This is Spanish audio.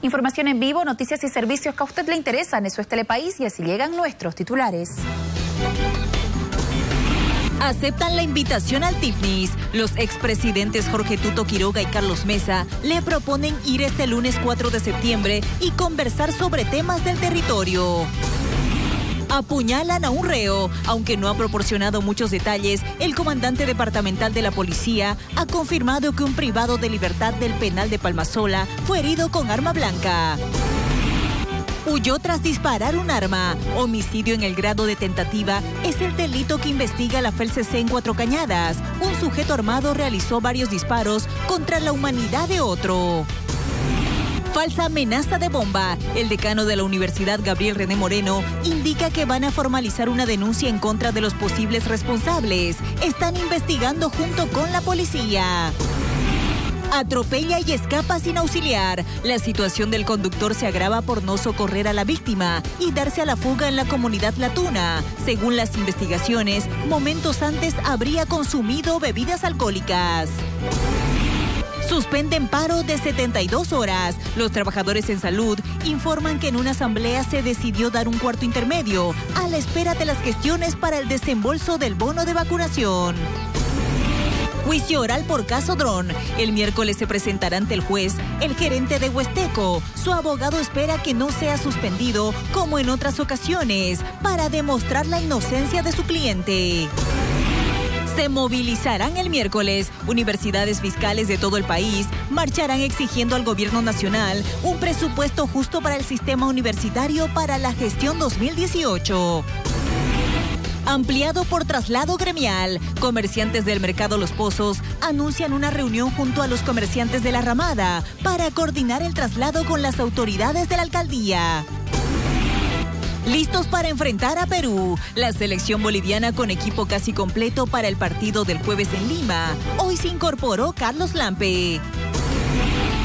Información en vivo, noticias y servicios que a usted le interesan. Eso es Telepaís y así llegan nuestros titulares. Aceptan la invitación al TIFNIS. Los expresidentes Jorge Tuto Quiroga y Carlos Mesa le proponen ir este lunes 4 de septiembre y conversar sobre temas del territorio. Apuñalan a un reo. Aunque no ha proporcionado muchos detalles, el comandante departamental de la policía ha confirmado que un privado de libertad del penal de Palmasola fue herido con arma blanca. Huyó tras disparar un arma. Homicidio en el grado de tentativa es el delito que investiga la FELCC en Cuatro Cañadas. Un sujeto armado realizó varios disparos contra la humanidad de otro. Falsa amenaza de bomba. El decano de la Universidad, Gabriel René Moreno, indica que van a formalizar una denuncia en contra de los posibles responsables. Están investigando junto con la policía. Atropella y escapa sin auxiliar. La situación del conductor se agrava por no socorrer a la víctima y darse a la fuga en la comunidad latuna. Según las investigaciones, momentos antes habría consumido bebidas alcohólicas. Suspenden paro de 72 horas. Los trabajadores en salud informan que en una asamblea se decidió dar un cuarto intermedio a la espera de las gestiones para el desembolso del bono de vacunación. Juicio oral por caso dron. El miércoles se presentará ante el juez el gerente de Huesteco. Su abogado espera que no sea suspendido como en otras ocasiones para demostrar la inocencia de su cliente. Se movilizarán el miércoles. Universidades fiscales de todo el país marcharán exigiendo al gobierno nacional un presupuesto justo para el sistema universitario para la gestión 2018. Ampliado por traslado gremial. Comerciantes del Mercado Los Pozos anuncian una reunión junto a los comerciantes de La Ramada para coordinar el traslado con las autoridades de la alcaldía. Listos para enfrentar a Perú. La selección boliviana con equipo casi completo para el partido del jueves en Lima. Hoy se incorporó Carlos Lampe.